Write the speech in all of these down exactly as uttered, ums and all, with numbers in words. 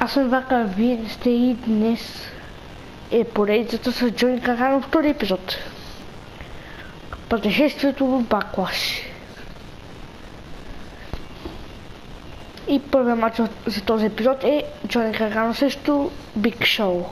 Аз съм вака, вие не сте и днес е поредицата с Джони Гаргано втори епизод. Пътешествието в Баклаш. И първият матч за този епизод е Джони Гаргано срещу Биг Шоу.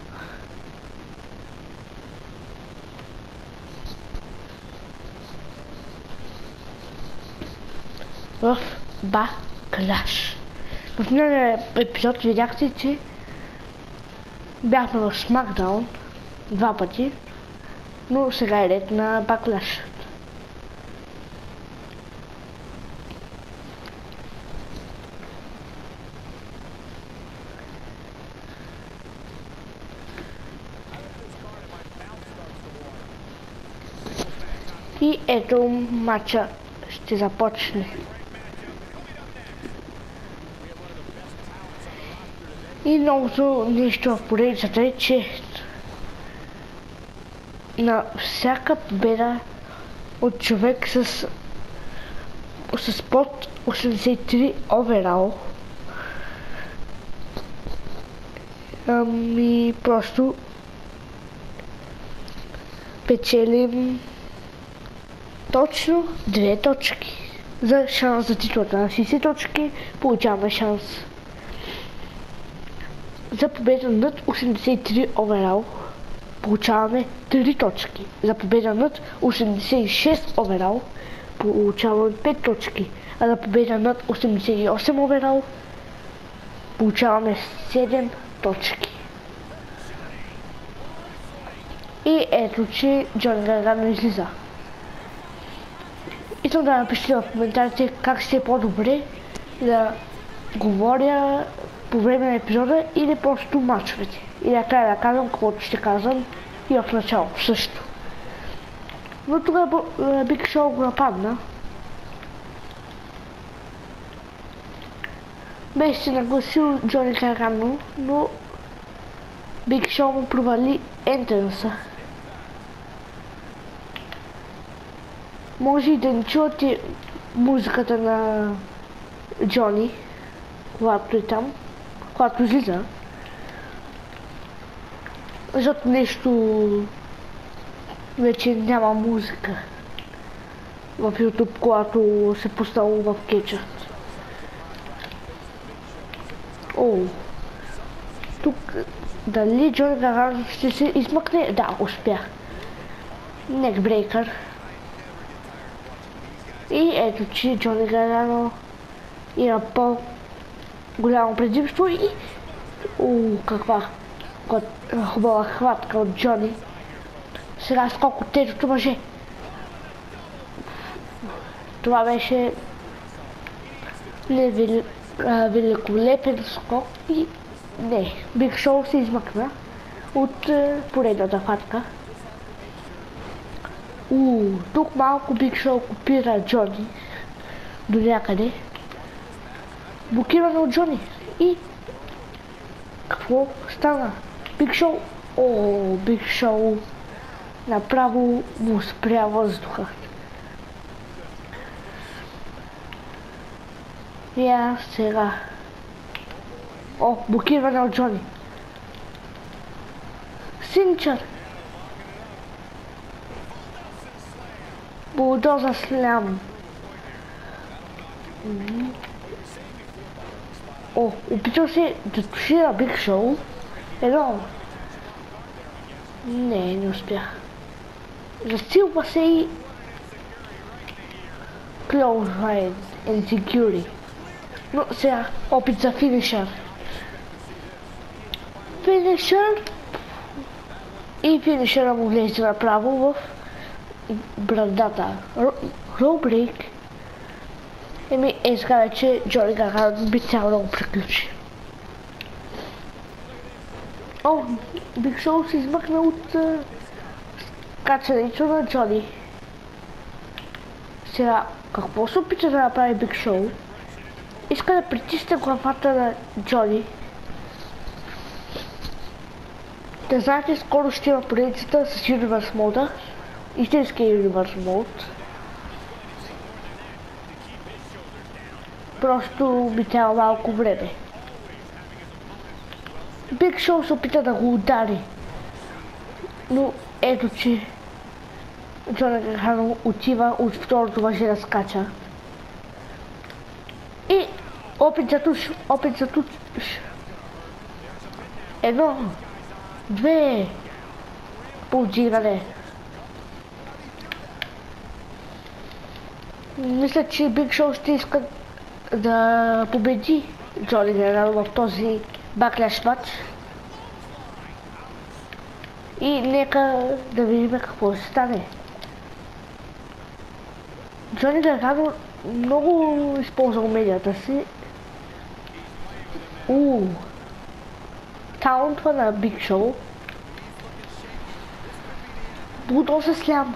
В Баклаш. В миналия епизод видяхте, че бяхме в Смакдаун два пъти, но сега е ред на Баклаш. И ето матча ще започне. И новото нещо в поредицата е, че на всяка победа от човек с, с под осемдесет и три оверал, ами просто печелим точно две точки. За шанс за титлата на шейсет точки получаваме шанс за победа над осемдесет и три оверал. Получаваме три точки. За победа над осемдесет и шест оверал получаваме пет точки. А за победа над осемдесет и осем оверал получаваме седем точки. И ето, че Джони Гаргано излиза. Искам да напишете в коментарите как ще е по-добре да говоря по време на епизода или просто мачовете. И накрая да казвам каквото ще казвам и в начало също. Но тогава Биг Шоу го нападна. Беше се нагласил Джони Гаргано, но Биг Шоу му провали ентърнса. Може и да не чувате музиката на Джони, когато е там, когато излиза. Защото нещо вече няма музика в YouTube, когато се поставя в кетча. О, тук дали Джони Гаргано ще се измъкне? Да, успях. Некбрейкър. И ето, че Джони Гаргано има по-голямо предимство и уу, каква хубава хватка от Джони. Сега скок от тежото мъже. Това беше великолепен скок и не, Биг Шоу се измъкна от поредната хватка. Уу, тук малко Биг Шоу копира Джони до някъде. Блокиране от Джони. И какво стана? Биг Шоу. О, Биг Шоу направо му спря въздуха. Я сега. О, блокиране от Джони. Синчър. Булдоза слям. О, опитал се да тушира Биг Шоу. Едно. Не, не успях. Засилва се и Close Line and Security. Но сега опит за финишър. Финишър. И финишъра му влезе направо в брадата. Роубрейк. Еми е сега вече Джони Гаргано би трябвало да го приключи. О, Биг Шоу се измъкна от качането на Джони. Сега, какво се опита да направи Биг Шоу? Иска да притисне главата на Джони. Да знаете, скоро ще има поредицата с Universe Mode. Истинския Universe Mode. Просто би трябва малко време. Биг Шоу се опита да го удари. Но ето, че Джони Гаргано отива от второто въже да скача. И опит за туш, опит за туш. Едно, две, подигане. Мисля, че Биг Шоу ще иска да победи Джони Гаргано в този баклаш матч. И нека да видим какво ще стане. Джони Гаргано много използва уменията си. Ууу. Таунтва на Биг Шоу. Будо се слям.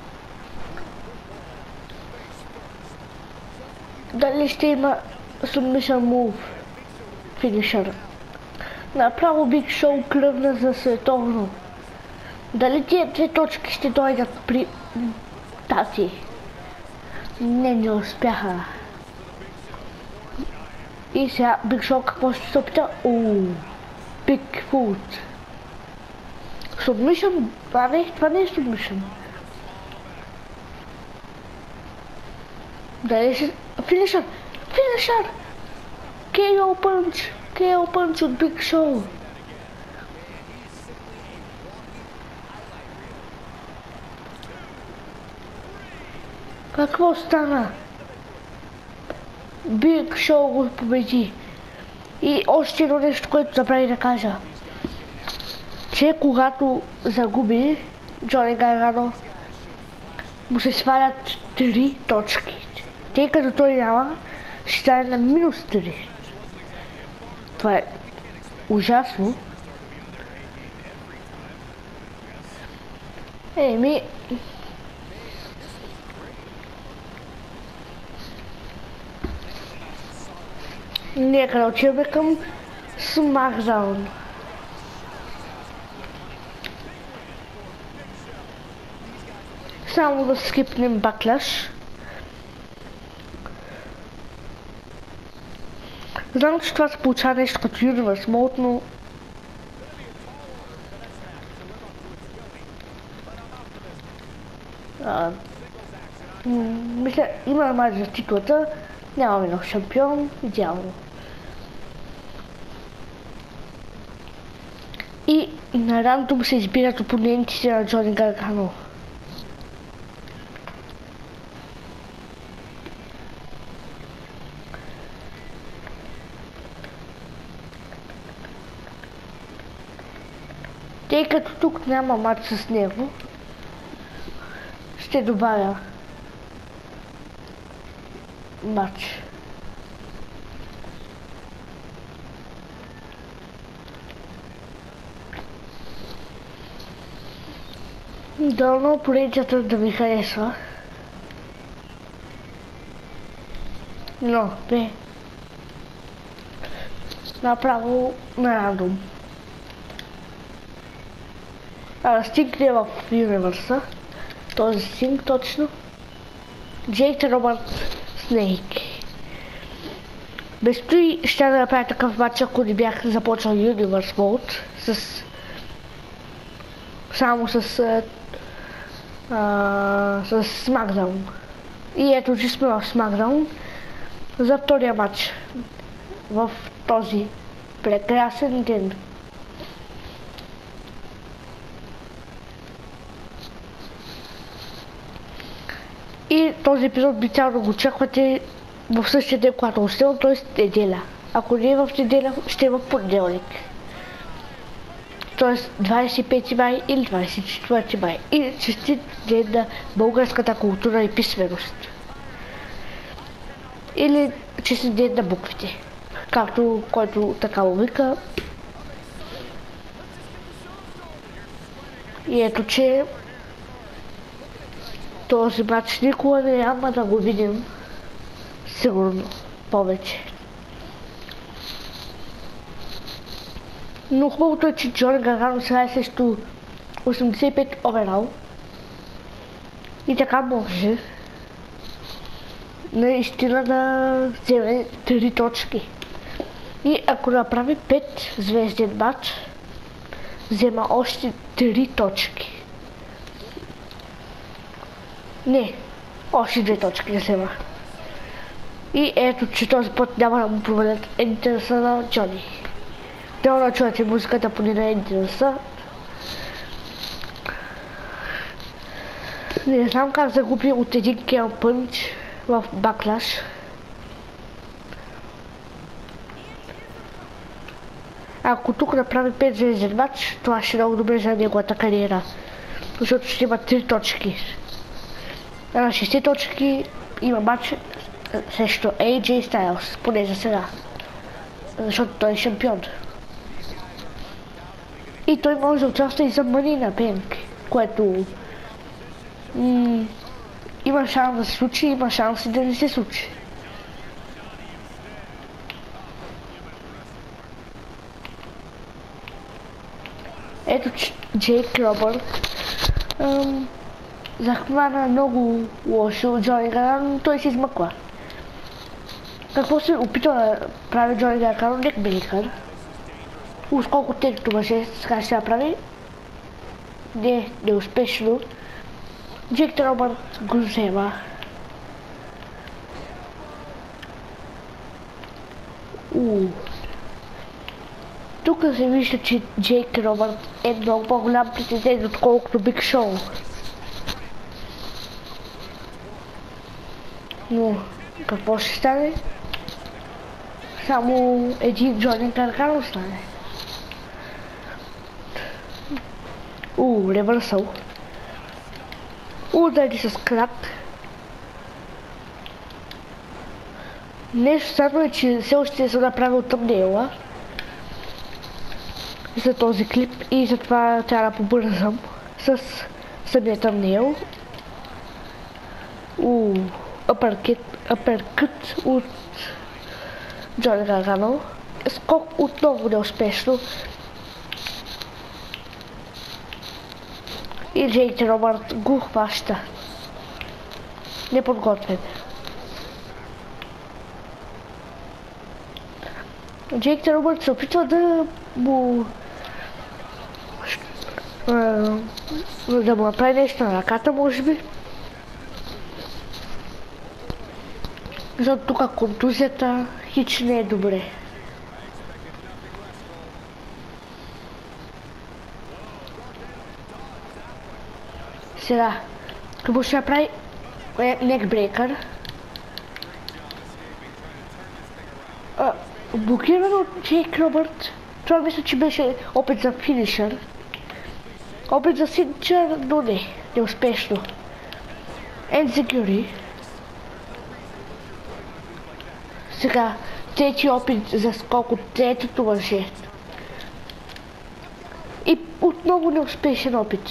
Дали ще има submission move финишър. Направо Биг Шоу клъвна за световно. Дали тия две точки ще дойдат при тази? Не, не успяха. И сега Биг Шоу какво ще се опита? Ооо, Бигфут. Submission? Това не, това не е submission. Дали ще... Финишър! Финишър! кей о пънч! кей о пънч от Биг Шоу. Какво стана? Биг Шоу го победи. И още едно нещо, което забрави да кажа. Че когато загуби Джони Гаргано, му се свалят три точки. Тъй като той няма, ще стане на минус три. Това е ужасно. Еми... Нека да отиваме към SmackDown. Само да скипнем Backlash. Знам, че това се получава нещо като Universe Mode, но... А, мисля, има матч за титлата, нямаме нов шампион, идеално. И на рандом се избират опонентите на Джони Гаргано. Тъй като тук няма матч с него, ще добавя матч. Дълно поредицата да ми харесва. Но, бе. Направо на рандом. А, Стинг е в Юниверса. Този Стинг точно. Джейк Робърт Снейк. Без той ще да направя такъв матч, ако не бях започнал Universe Mode с... само с... Uh, с SmackDown. И ето, че сме в SmackDown за втория матч в този прекрасен ден. И този епизод би трябвало да го очаквате в същия ден, когато остава, т.е. неделя. Ако не е в неделя, ще е в понеделник. Т.е. двадесет и пети май или двадесет и четвърти май. И честит ден на българската култура и писменост. Или честит ден на буквите. Както който така му вика. И ето, че този матч никога няма да го видим. Сигурно повече. Но хубавото е, че Джони Гаргано сега е срещу осемдесет и пет оверал. И така може наистина да вземе три точки. И ако направи пет звезден матч, взема още три точки. Не, още две точки не взема. И ето, че този път няма да му провалят интереса на Джони. Трябва да чуете музиката поне на интереса. Не знам как загуби от един кел пънч в баклаш. Ако тук направи пет звезден матч, това ще е много добре за неговата кариера. Защото ще има три точки. На шест точки има матч срещу Ей Джей Styles, поне за сега. Защото той е шампион. И той може да участва и за Money in the Bank, което има шанс да се случи, има шанс и да не се случи. Ето, че Джейк Робърт захвана много лошо от Джони Гаргано, но той се измъква. Какво се опитва да прави Джони Гаргано, нека Бейкър. Уж колко тежко мъже сега ще направи. Не, неуспешно. Джейк Робърт го взема. Уу. Тук се вижда, че Джейк Робърт е много по-голям претендент, отколкото Биг Шоу. Но какво ще стане? Само един Джони Гаргано стане. Уу, ревърсъл. Удари с крак. Нещо странно е, че все още съм направил тъмнела за този клип и затова трябва да побързам с самия тъмнел. Уу, апъркът от Джони Гаргано. Скок отново неуспешно. И Джейк Робърт го хваща. Неподготвен. Джейк Робърт се опитва да му да му направи нещо на ръката, може би. Защото тук контузията хич не е добре. Сега, какво ще направи? Некбрейкър. Блокирано от Джейк Робърт. Това мисля, че беше опит за финишър. Опит за синчър, но не. Неуспешно. Ензигюри. Сега, трети опит за скок от третото мъже. И отново неуспешен опит.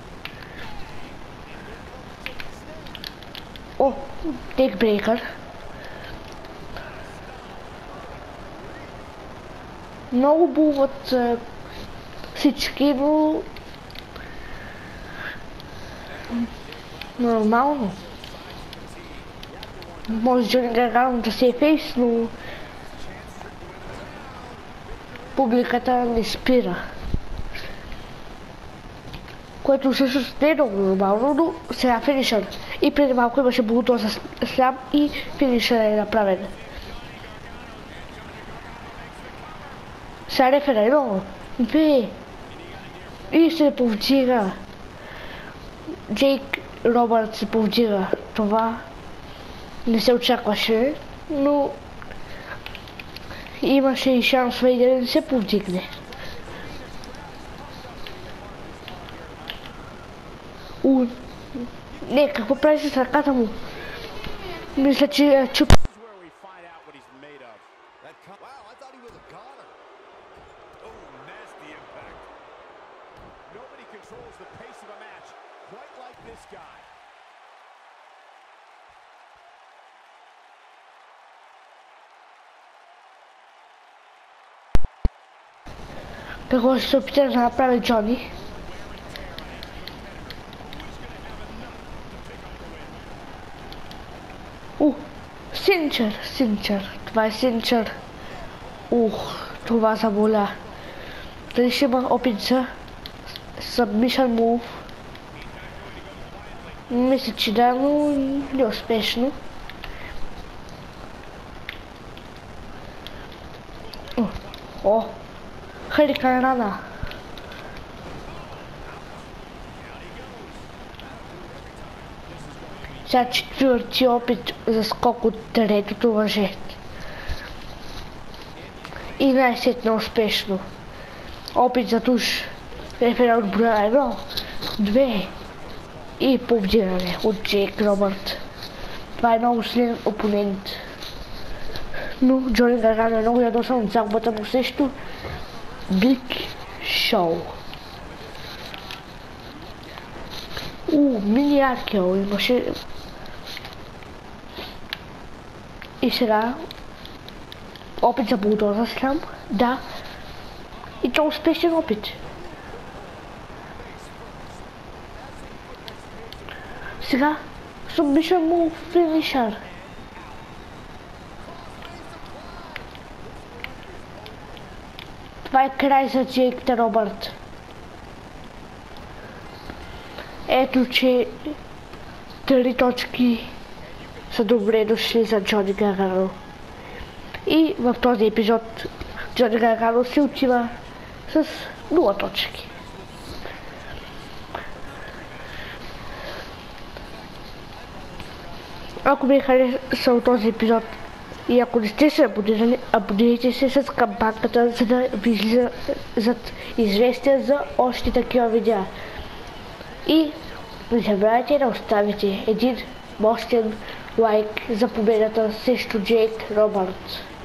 О, некбрейкър. Много булват всички, но нормално. Може Джони Гаргано да се е фейс, но публиката не спира. Което всъщност не е много нормално, но сега финишър. И преди малко имаше булдоза слям и финишър е направен. Сега рефера е много. Две. И се повдига. Джейк Робърт се повдига. Това не се очакваше, но имаше и шанс да не се повдигне. У... Не, какво прави с ръката му? Мисля, че чуп... Какво ще се опита да направи Джони? У, синчър, синчър, това е синчър. Ух, това заболя. Дали ще има опит за submission move? Мисля, че да, но неуспешно. О, Хурикан Рана. Сега четвърти опит за скок от третото въже. И най-сетне успешно. Опит за туш. Рефера от броя едно, две и повдигане от Джейк Робърт. Това е много силен опонент. Но Джони Гаргано е много ядосан от загубата му срещу Биг Шоу. У, мини Аркел имаше. И сега опит за булдоза слям. Да. И то успешен опит. Сега submission move finisher. Това е край за Джейк Робърт. Ето, че три точки са добре дошли за Джони Гаргано. И в този епизод Джони Гаргано се отива с нула точки. Ако ви е харесал този епизод и ако не сте се абонирали, абонирайте се с камбанката, за да ви излизат известия за още такива видеа. И не забравяйте да оставите един мощен лайк за победата срещу Джейк Робърт.